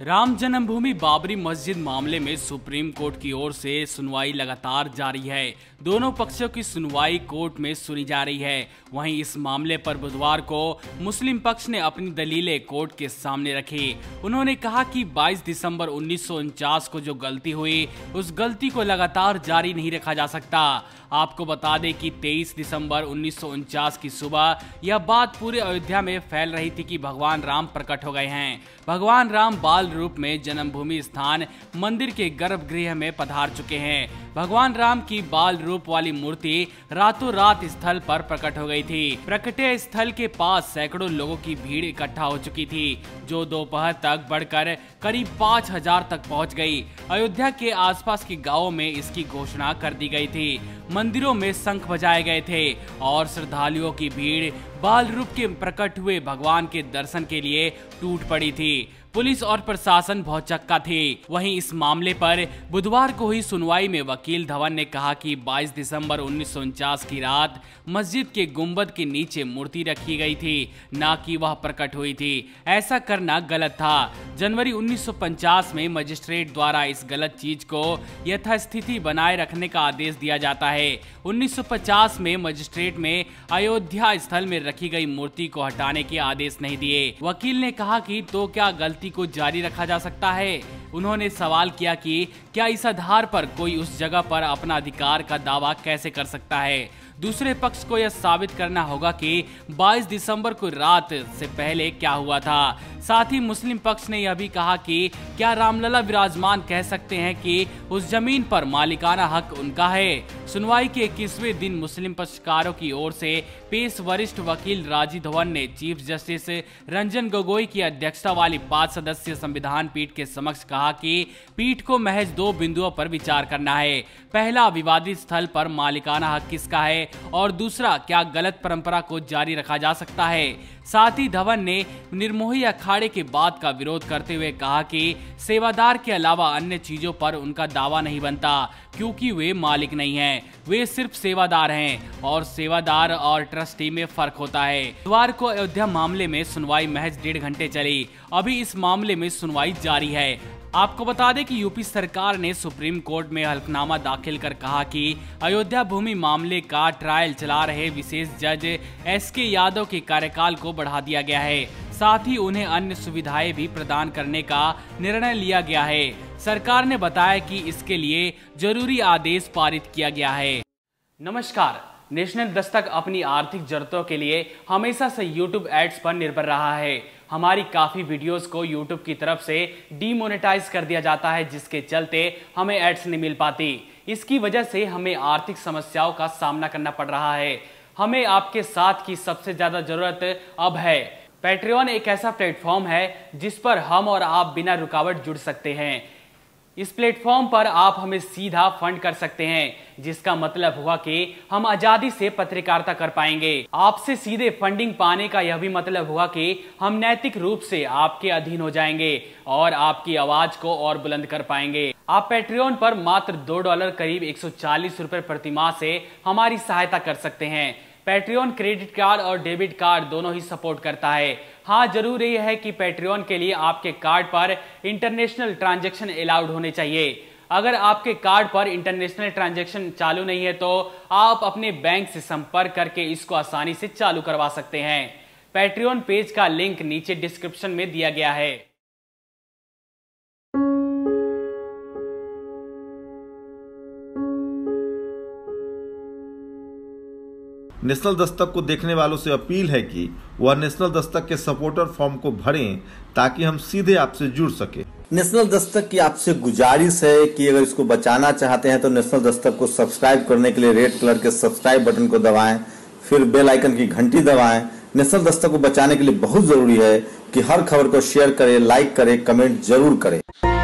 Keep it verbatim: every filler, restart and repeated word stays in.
राम जन्मभूमि बाबरी मस्जिद मामले में सुप्रीम कोर्ट की ओर से सुनवाई लगातार जारी है। दोनों पक्षों की सुनवाई कोर्ट में सुनी जा रही है। वहीं इस मामले पर बुधवार को मुस्लिम पक्ष ने अपनी दलीलें कोर्ट के सामने रखी। उन्होंने कहा कि बाईस दिसंबर उन्नीस सौ उनचास को जो गलती हुई उस गलती को लगातार जारी नहीं रखा जा सकता। आपको बता दें कि तेईस दिसंबर उन्नीस सौ उनचास की सुबह यह बात पूरे अयोध्या में फैल रही थी कि भगवान राम प्रकट हो गए हैं। भगवान राम बाल रूप में जन्मभूमि स्थान मंदिर के गर्भगृह में पधार चुके हैं। भगवान राम की बाल रूप वाली मूर्ति रातों रात स्थल पर प्रकट हो गई थी। प्रकटे स्थल के पास सैकड़ों लोगों की भीड़ इकट्ठा हो चुकी थी, जो दोपहर तक बढ़कर करीब पाँच हजार तक पहुंच गई। अयोध्या के आसपास के गांवों में इसकी घोषणा कर दी गई थी। मंदिरों में शंख बजाए गए थे और श्रद्धालुओं की भीड़ बाल रूप के प्रकट हुए भगवान के दर्शन के लिए टूट पड़ी थी। पुलिस और प्रशासन भौचक्का थे। वहीं इस मामले पर बुधवार को हुई सुनवाई में वकील धवन ने कहा कि बाईस दिसंबर उन्नीस सौ उनचास की रात मस्जिद के गुंबद के नीचे मूर्ति रखी गई थी, ना कि वह प्रकट हुई थी। ऐसा करना गलत था। जनवरी उन्नीस सौ पचास में मजिस्ट्रेट द्वारा इस गलत चीज को यथास्थिति बनाए रखने का आदेश दिया जाता है। उन्नीस सौ पचास में मजिस्ट्रेट में अयोध्या स्थल में रखी गई मूर्ति को हटाने के आदेश नहीं दिए। वकील ने कहा कि तो क्या गलती को जारी रखा जा सकता है। उन्होंने सवाल किया कि क्या इस आधार पर कोई उस जगह पर अपना अधिकार का दावा कैसे कर सकता है। दूसरे पक्ष को यह साबित करना होगा कि बाईस दिसंबर को रात से पहले क्या हुआ था। साथ ही मुस्लिम पक्ष ने यह भी कहा कि क्या रामलला विराजमान कह सकते हैं कि उस जमीन पर मालिकाना हक उनका है। सुनवाई के इक्कीसवें दिन मुस्लिम पक्षकारों की ओर से पेश वरिष्ठ वकील राजीव धवन ने चीफ जस्टिस रंजन गोगोई की अध्यक्षता वाली पांच सदस्यीय संविधान पीठ के समक्ष कहा कि पीठ को महज दो बिंदुओं पर विचार करना है। पहला, विवादित स्थल पर मालिकाना हक किसका है, और दूसरा, क्या गलत परंपरा को जारी रखा जा सकता है। साथ ही धवन ने निर्मोही अखाड़े के बात का विरोध करते हुए कहा कि सेवादार के अलावा अन्य चीजों पर उनका दावा नहीं बनता, क्योंकि वे मालिक नहीं हैं, वे सिर्फ सेवादार हैं और सेवादार और ट्रस्टी में फर्क होता है। बुधवार को अयोध्या मामले में सुनवाई महज डेढ़ घंटे चली। अभी इस मामले में सुनवाई जारी है। आपको बता दें कि यूपी सरकार ने सुप्रीम कोर्ट में हल्फनामा दाखिल कर कहा कि अयोध्या भूमि मामले का ट्रायल चला रहे विशेष जज एस के यादव के कार्यकाल को बढ़ा दिया गया है। साथ ही उन्हें अन्य सुविधाएं भी प्रदान करने का निर्णय लिया गया है। सरकार ने बताया कि इसके लिए जरूरी आदेश पारित किया गया है। नमस्कार, नेशनल दस्तक अपनी आर्थिक जरूरतों के लिए हमेशा से यूट्यूब एड्स पर निर्भर रहा है। हमारी काफ़ी वीडियोस को यूट्यूब की तरफ से डीमोनेटाइज कर दिया जाता है, जिसके चलते हमें एड्स नहीं मिल पाती। इसकी वजह से हमें आर्थिक समस्याओं का सामना करना पड़ रहा है। हमें आपके साथ की सबसे ज़्यादा ज़रूरत अब है। पैट्रियन एक ऐसा प्लेटफॉर्म है जिस पर हम और आप बिना रुकावट जुड़ सकते हैं। इस प्लेटफॉर्म पर आप हमें सीधा फंड कर सकते हैं, जिसका मतलब हुआ कि हम आजादी से पत्रकारिता कर पाएंगे। आपसे सीधे फंडिंग पाने का यह भी मतलब हुआ कि हम नैतिक रूप से आपके अधीन हो जाएंगे और आपकी आवाज को और बुलंद कर पाएंगे। आप पैट्रियन पर मात्र दो डॉलर करीब एक सौ चालीस रुपए प्रति माह से हमारी सहायता कर सकते हैं। पैट्रियन क्रेडिट कार्ड और डेबिट कार्ड दोनों ही सपोर्ट करता है। हाँ, जरूर यह है कि पैट्रियन के लिए आपके कार्ड पर इंटरनेशनल ट्रांजैक्शन अलाउड होने चाहिए। अगर आपके कार्ड पर इंटरनेशनल ट्रांजैक्शन चालू नहीं है तो आप अपने बैंक से संपर्क करके इसको आसानी से चालू करवा सकते हैं। पैट्रियन पेज का लिंक नीचे डिस्क्रिप्शन में दिया गया है। नेशनल दस्तक को देखने वालों से अपील है कि वह नेशनल दस्तक के सपोर्टर फॉर्म को भरें, ताकि हम सीधे आपसे जुड़ सके। नेशनल दस्तक की आपसे गुजारिश है कि अगर इसको बचाना चाहते हैं तो नेशनल दस्तक को सब्सक्राइब करने के लिए रेड कलर के सब्सक्राइब बटन को दबाएं, फिर बेल आइकन की घंटी दबाएं। नेशनल दस्तक को बचाने के लिए बहुत जरूरी है कि हर खबर को शेयर करें, लाइक करें, कमेंट जरूर करें।